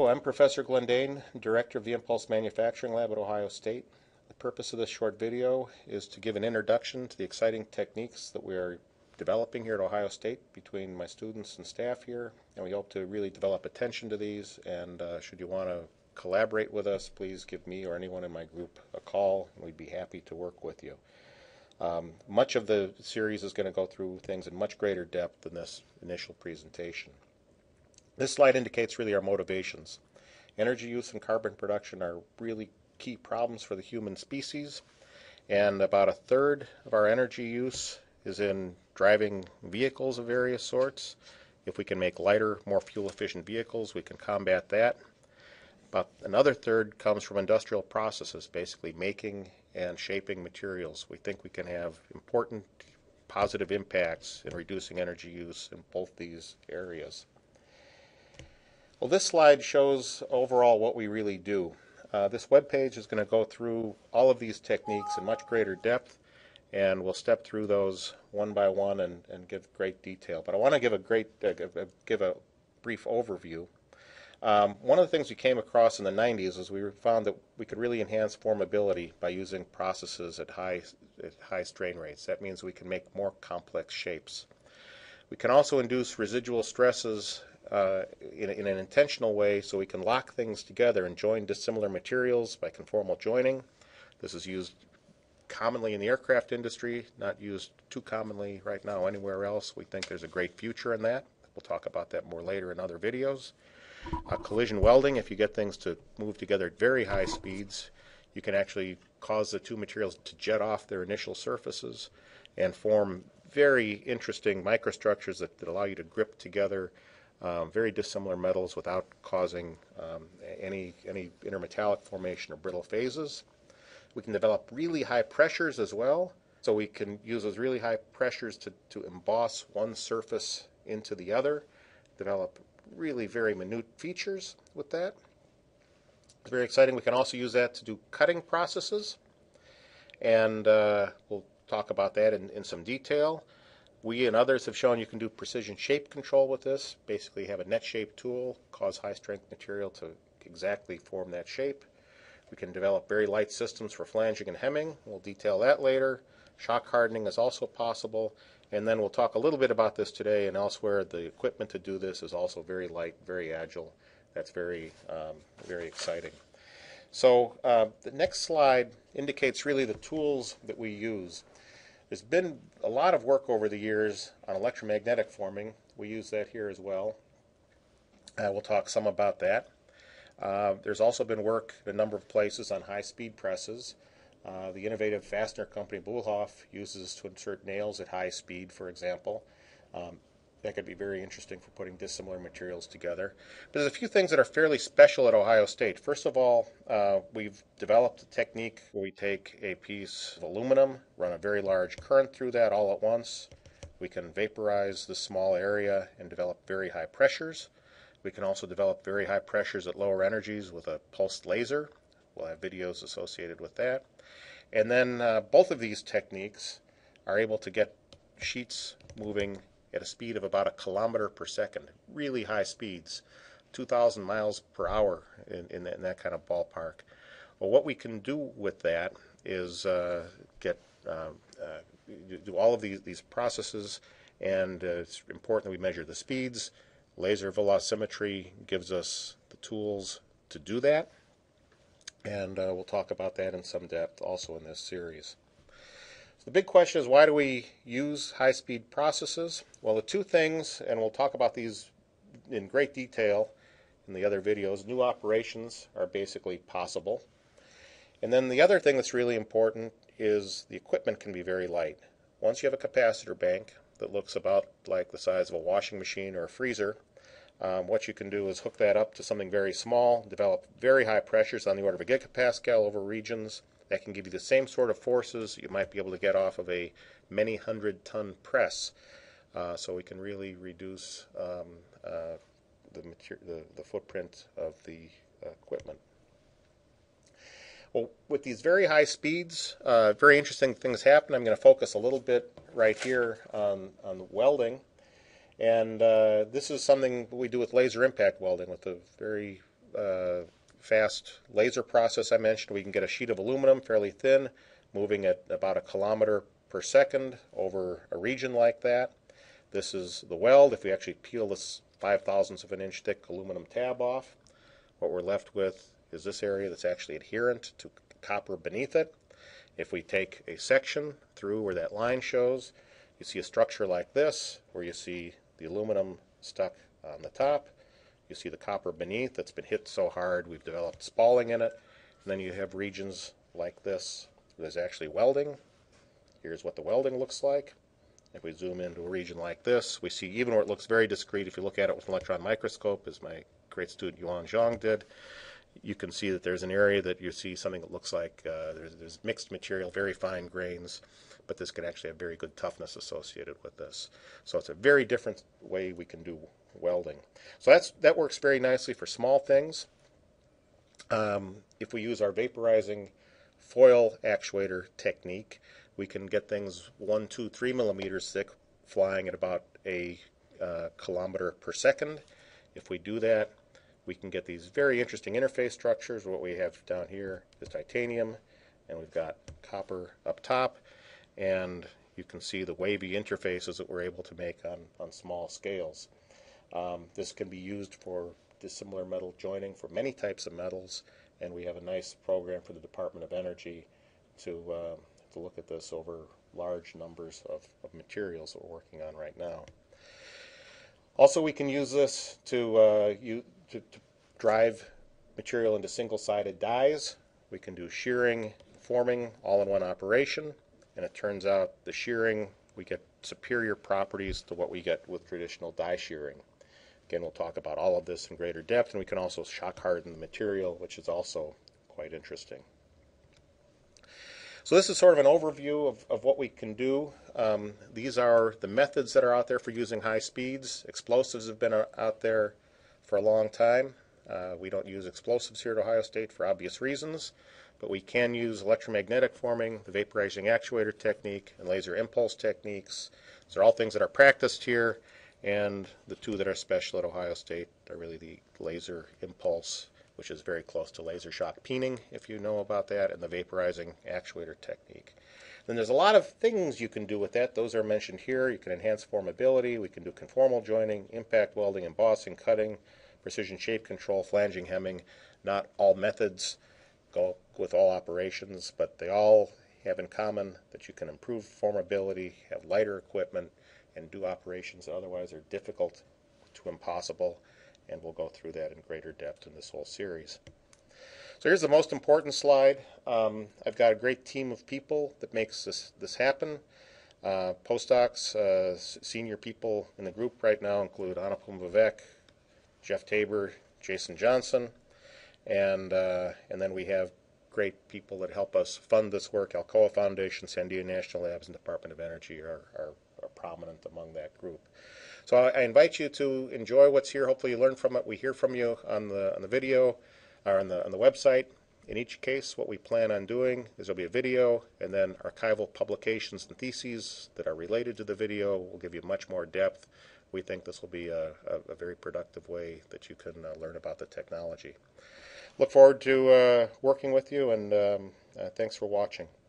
I'm Professor Glenn Daehn, Director of the Impulse Manufacturing Lab at Ohio State. The purpose of this short video is to give an introduction to the exciting techniques that we are developing here at Ohio State between my students and staff here, and we hope to really develop attention to these, and should you want to collaborate with us, please give me or anyone in my group a call, and we'd be happy to work with you. Much of the series is going to go through things in much greater depth than this initial presentation. This slide indicates really our motivations. Energy use and carbon production are really key problems for the human species, and about a third of our energy use is in driving vehicles of various sorts. If we can make lighter, more fuel-efficient vehicles, we can combat that. About another third comes from industrial processes, basically making and shaping materials. We think we can have important positive impacts in reducing energy use in both these areas. Well, this slide shows overall what we really do. This web page is going to go through all of these techniques in much greater depth, and we'll step through those one by one and give great detail. But I want to give a brief overview. One of the things we came across in the 90s is we found that we could really enhance formability by using processes at high strain rates. That means we can make more complex shapes. We can also induce residual stresses in an intentional way, so we can lock things together and join dissimilar materials by conformal joining. This is used commonly in the aircraft industry, not used too commonly right now anywhere else. We think there's a great future in that. We'll talk about that more later in other videos. Collision welding, if you get things to move together at very high speeds, you can actually cause the two materials to jet off their initial surfaces and form very interesting microstructures that allow you to grip together very dissimilar metals without causing any intermetallic formation or brittle phases. We can develop really high pressures as well, so we can use those really high pressures to emboss one surface into the other, develop really very minute features with that. It's very exciting. We can also use that to do cutting processes, and we'll talk about that in some detail. We and others have shown you can do precision shape control with this. Basically have a net shape tool, cause high strength material to exactly form that shape. We can develop very light systems for flanging and hemming. We'll detail that later. Shock hardening is also possible. And then we'll talk a little bit about this today and elsewhere. The equipment to do this is also very light, very agile. That's very exciting. So the next slide indicates really the tools that we use. There's been a lot of work over the years on electromagnetic forming. We use that here as well. We'll talk some about that. There's also been work in a number of places on high-speed presses. The innovative fastener company Buhlhoff uses to insert nails at high speed, for example. That could be very interesting for putting dissimilar materials together. But there's a few things that are fairly special at Ohio State. First of all, we've developed a technique where we take a piece of aluminum, run a very large current through that all at once. We can vaporize the small area and develop very high pressures. We can also develop very high pressures at lower energies with a pulsed laser. We'll have videos associated with that. And then both of these techniques are able to get sheets moving at a speed of about 1 kilometer per second, really high speeds, 2,000 miles per hour in that kind of ballpark. Well, what we can do with that is do all of these processes, and it's important that we measure the speeds. Laser velocimetry gives us the tools to do that, and we'll talk about that in some depth also in this series. So the big question is, why do we use high-speed processes? Well, the two things, and we'll talk about these in great detail in the other videos, new operations are basically possible. And then the other thing that's really important is the equipment can be very light. Once you have a capacitor bank that looks about like the size of a washing machine or a freezer, what you can do is hook that up to something very small, develop very high pressures on the order of a gigapascal over regions. That can give you the same sort of forces you might be able to get off of a many 100-ton press. So we can really reduce the footprint of the equipment. Well, with these very high speeds, very interesting things happen. I'm going to focus a little bit right here on welding. And this is something we do with laser impact welding with a very fast laser process I mentioned. We can get a sheet of aluminum fairly thin, moving at about 1 kilometer per second over a region like that. This is the weld. If we actually peel this 5/1000th of an inch thick aluminum tab off, what we're left with is this area that's actually adherent to copper beneath it. If we take a section through where that line shows, you see a structure like this, where you see the aluminum stuck on the top. You see the copper beneath that's been hit so hard we've developed spalling in it. And then you have regions like this. There's actually welding. Here's what the welding looks like. If we zoom into a region like this, we see even where it looks very discrete, if you look at it with an electron microscope, as my great student Yuan Zhang did, you can see that there's an area that you see something that looks like there's mixed material, very fine grains, but this could actually have very good toughness associated with this. So it's a very different way we can do welding. So that works very nicely for small things. If we use our vaporizing foil actuator technique, we can get things 1, 2, 3 millimeters thick, flying at about a kilometer per second. If we do that, we can get these very interesting interface structures. What we have down here is titanium, and we've got copper up top, and you can see the wavy interfaces that we're able to make on small scales. This can be used for dissimilar metal joining for many types of metals, and we have a nice program for the Department of Energy to look at this over large numbers of materials that we're working on right now. Also, we can use this to drive material into single-sided dies. We can do shearing, forming, all in one operation, and it turns out the shearing, we get superior properties to what we get with traditional die shearing. Again, we'll talk about all of this in greater depth, and we can also shock harden the material, which is also quite interesting. So this is sort of an overview of what we can do. These are the methods that are out there for using high speeds. Explosives have been out there for a long time. We don't use explosives here at Ohio State for obvious reasons, but we can use electromagnetic forming, the vaporizing actuator technique, and laser impulse techniques. These are all things that are practiced here, and the two that are special at Ohio State are really the laser impulse, which is very close to laser shock peening, if you know about that, and the vaporizing actuator technique. Then there's a lot of things you can do with that. Those are mentioned here. You can enhance formability. We can do conformal joining, impact welding, embossing, cutting, precision shape control, flanging, hemming. Not all methods go with all operations, but they all have in common that you can improve formability, have lighter equipment, and do operations that otherwise are difficult to impossible. And we'll go through that in greater depth in this whole series. So here's the most important slide. I've got a great team of people that makes this happen. Postdocs, senior people in the group right now include Anupam Vivek, Jeff Tabor, Jason Johnson, and then we have great people that help us fund this work. Alcoa Foundation, Sandia National Labs, and Department of Energy are prominent among that group. So I invite you to enjoy what's here. Hopefully you learn from it. We hear from you on the video or on the website. In each case, what we plan on doing is there'll be a video and then archival publications and theses that are related to the video. We'll give you much more depth. We think this will be a very productive way that you can learn about the technology. Look forward to working with you, and thanks for watching.